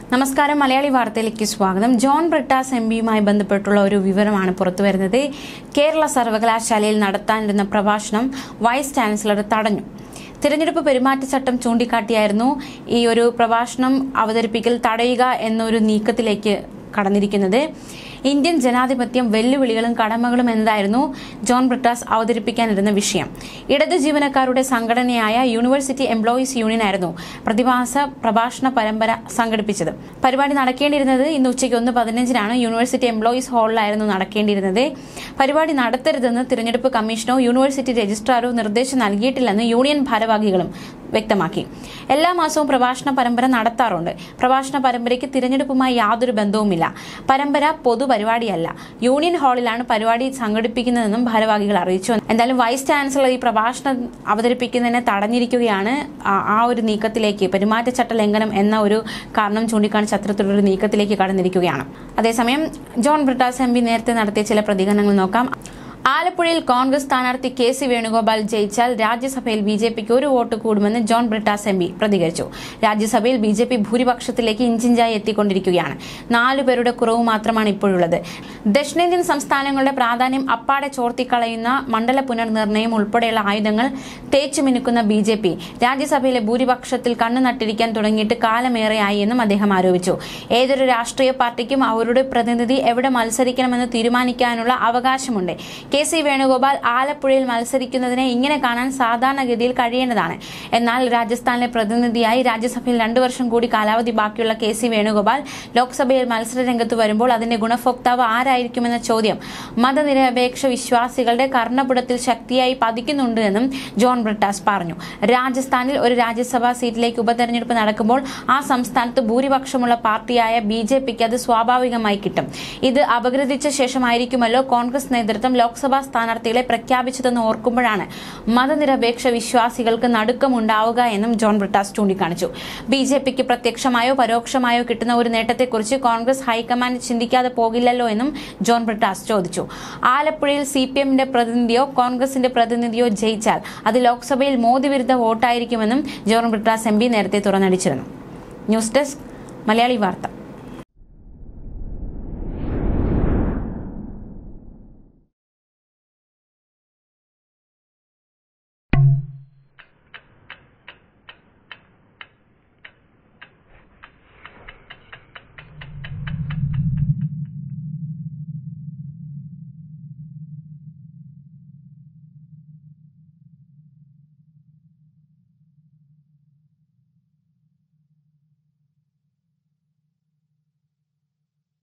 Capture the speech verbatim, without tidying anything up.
നമസ്കാരം, മലയാളി വാർത്തയിലേക്ക് സ്വാഗതം. ജോൺ ബ്രിട്ടാസ് എം പിയുമായി ബന്ധപ്പെട്ടുള്ള ഒരു വിവരമാണ് പുറത്തുവരുന്നത്. കേരള സർവകലാശാലയിൽ നടത്താനിരുന്ന പ്രഭാഷണം വൈസ് ചാൻസലർ തടഞ്ഞു. തിരഞ്ഞെടുപ്പ് പെരുമാറ്റച്ചട്ടം ചൂണ്ടിക്കാട്ടിയായിരുന്നു ഈ ഒരു പ്രഭാഷണം അവതരിപ്പിക്കൽ തടയുക എന്നൊരു നീക്കത്തിലേക്ക് കടന്നിരിക്കുന്നത്. ഇന്ത്യൻ ജനാധിപത്യം വെല്ലുവിളികളും കടമകളും എന്നതായിരുന്നു ജോൺ ബ്രിട്ടാസ് അവതരിപ്പിക്കാനിരുന്ന വിഷയം. ഇടത് ജീവനക്കാരുടെ സംഘടനയായ യൂണിവേഴ്സിറ്റി എംപ്ലോയീസ് യൂണിയൻ ആയിരുന്നു പ്രതിഭാസ പ്രഭാഷണ പരമ്പര സംഘടിപ്പിച്ചത്. പരിപാടി നടക്കേണ്ടിയിരുന്നത് ഇന്ന് ഉച്ചയ്ക്ക് ഒന്ന് പതിനഞ്ചിനാണ് യൂണിവേഴ്സിറ്റി എംപ്ലോയീസ് ഹാളിലായിരുന്നു നടക്കേണ്ടിയിരുന്നത്. പരിപാടി നടത്തരുതെന്ന് തിരഞ്ഞെടുപ്പ് കമ്മീഷനോ യൂണിവേഴ്സിറ്റി രജിസ്ട്രാറോ നിർദ്ദേശം നൽകിയിട്ടില്ലെന്ന് യൂണിയൻ ഭാരവാഹികളും വ്യക്തമാക്കി. എല്ലാ മാസവും പ്രഭാഷണ പരമ്പര നടത്താറുണ്ട്. പ്രഭാഷണ പരമ്പരയ്ക്ക് തിരഞ്ഞെടുപ്പുമായി യാതൊരു ബന്ധവുമില്ല. പരമ്പര പൊതുപരിപാടിയല്ല. യൂണിയൻ ഹാളിലാണ് പരിപാടി സംഘടിപ്പിക്കുന്നതെന്നും ഭാരവാഹികൾ അറിയിച്ചു. എന്തായാലും വൈസ് ചാൻസലർ ഈ പ്രഭാഷണം അവതരിപ്പിക്കുന്നതിനെ തടഞ്ഞിരിക്കുകയാണ്. ആ ഒരു നീക്കത്തിലേക്ക്, പെരുമാറ്റച്ചട്ട ലംഘനം എന്ന ഒരു കാരണം ചൂണ്ടിക്കാണിച്ച് അത്തരത്തിലൊരു നീക്കത്തിലേക്ക് കടന്നിരിക്കുകയാണ്. അതേസമയം ജോൺ ബ്രിട്ടാസ് എം പി നേരത്തെ നടത്തിയ ചില പ്രതികരണങ്ങൾ നോക്കാം. ആലപ്പുഴയിൽ കോൺഗ്രസ് സ്ഥാനാർത്ഥി കെ സി വേണുഗോപാൽ ജയിച്ചാൽ രാജ്യസഭയിൽ ബി ജെ പിക്ക് ഒരു വോട്ട് കൂടുമെന്ന് ജോൺ ബ്രിട്ടാസ് എം പി പ്രതികരിച്ചു. രാജ്യസഭയിൽ ബി ജെ പി ഭൂരിപക്ഷത്തിലേക്ക് ഇഞ്ചിഞ്ചായി എത്തിക്കൊണ്ടിരിക്കുകയാണ്. നാലു പേരുടെ കുറവ് മാത്രമാണ് ഇപ്പോഴുള്ളത്. ദക്ഷിണേന്ത്യൻ സംസ്ഥാനങ്ങളുടെ പ്രാധാന്യം അപ്പാടെ ചോർത്തിക്കളയുന്ന മണ്ഡല പുനർനിർണയം ഉൾപ്പെടെയുള്ള ആയുധങ്ങൾ തേച്ചു മിനുക്കുന്ന ബി ജെ പി രാജ്യസഭയിലെ ഭൂരിപക്ഷത്തിൽ കണ്ണു നട്ടിരിക്കാൻ തുടങ്ങിയിട്ട് കാലമേറെയായി എന്നും അദ്ദേഹം ആരോപിച്ചു. ഏതൊരു രാഷ്ട്രീയ പാർട്ടിക്കും അവരുടെ പ്രതിനിധി എവിടെ മത്സരിക്കണമെന്ന് തീരുമാനിക്കാനുള്ള അവകാശമുണ്ട്. കെ സി വേണുഗോപാൽ ആലപ്പുഴയിൽ മത്സരിക്കുന്നതിനെ ഇങ്ങനെ കാണാൻ സാധാരണഗതിയിൽ കഴിയേണ്ടതാണ്. എന്നാൽ രാജസ്ഥാനിലെ പ്രതിനിധിയായി രാജ്യസഭയിൽ രണ്ടു വർഷം കൂടി കാലാവധി ബാക്കിയുള്ള കെ സി വേണുഗോപാൽ ലോക്സഭയിൽ മത്സര രംഗത്ത് വരുമ്പോൾ അതിന്റെ ഗുണഭോക്താവ് ആരായിരിക്കുമെന്ന ചോദ്യം മതനിരപേക്ഷ വിശ്വാസികളുടെ കർണപുടത്തിൽ ശക്തിയായി പതിക്കുന്നുണ്ട് എന്നും ജോൺ ബ്രിട്ടാസ് പറഞ്ഞു. രാജസ്ഥാനിൽ ഒരു രാജ്യസഭാ സീറ്റിലേക്ക് ഉപതെരഞ്ഞെടുപ്പ് നടക്കുമ്പോൾ ആ സംസ്ഥാനത്ത് ഭൂരിപക്ഷമുള്ള പാർട്ടിയായ ബി ജെ പിക്ക് അത് സ്വാഭാവികമായി കിട്ടും. ഇത് അപഗ്രഥിച്ച ശേഷമായിരിക്കുമല്ലോ കോൺഗ്രസ് നേതൃത്വം ലോക്സഭാ സ്ഥാനാർത്ഥികളെ പ്രഖ്യാപിച്ചതെന്ന് ഓർക്കുമ്പോഴാണ് മതനിരപേക്ഷ വിശ്വാസികൾക്ക് നടുക്കമുണ്ടാവുക എന്നും ജോൺ ബ്രിട്ടാസ് ചൂണ്ടിക്കാണിച്ചു. ബി ജെ പിക്ക് പ്രത്യക്ഷമായോ പരോക്ഷമായോ കിട്ടുന്ന ഒരു നേട്ടത്തെക്കുറിച്ച് കോൺഗ്രസ് ഹൈക്കമാൻഡ് ചിന്തിക്കാതെ പോകില്ലല്ലോ എന്നും ജോൺ ബ്രിട്ടാസ് ചോദിച്ചു. ആലപ്പുഴയിൽ സി പി എമ്മിന്റെ പ്രതിനിധിയോ കോൺഗ്രസിന്റെ പ്രതിനിധിയോ ജയിച്ചാൽ അത് ലോക്സഭയിൽ മോദി വിരുദ്ധ വോട്ടായിരിക്കുമെന്നും ജോൺ ബ്രിട്ടാസ് എം പി നേരത്തെ തുറന്നടിച്ചിരുന്നു. ന്യൂസ് ഡെസ്ക്, മലയാളി വാർത്ത.